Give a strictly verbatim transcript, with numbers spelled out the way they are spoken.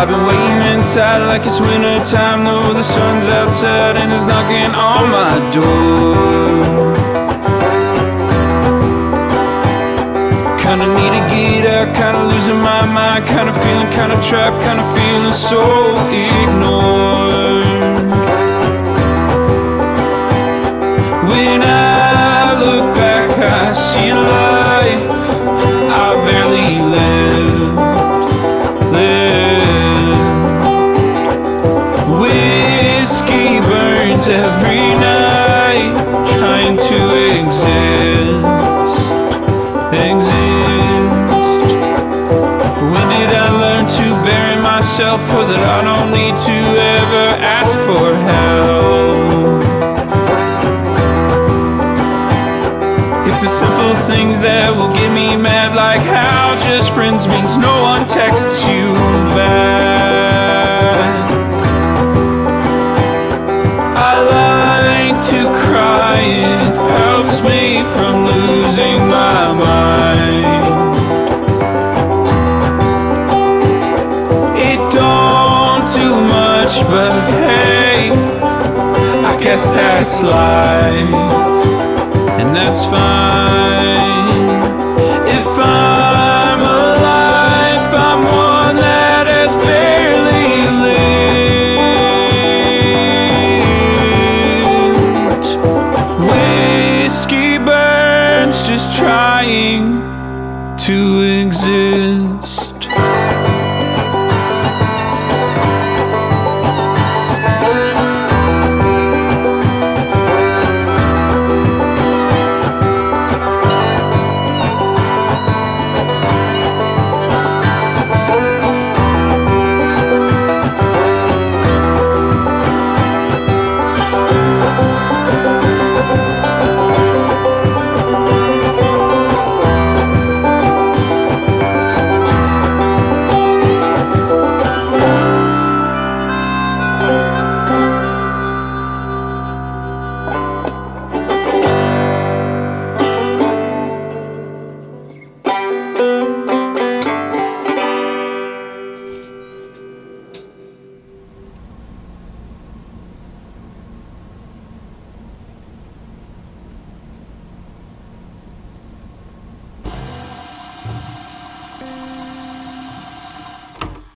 I've been waiting inside like it's winter time, though the sun's outside and it's knocking on my door. Kinda need to get out, kinda losing my mind, kinda feeling kinda trapped, kinda feeling so ignored. When I look back, I see a life I barely lived, lived. Whiskey burns every night, trying to exist, exist. When did I learn to bury myself, or that I don't need to ever ask for help? It's the simple things that will get me mad, like how just friends means no one texts you back. I like to cry, it helps me from losing my mind. It don't do much, but hey, I guess that's life, and that's fine. If I'm alive, I'm one that has barely lived. Whiskey burns, just trying to exist.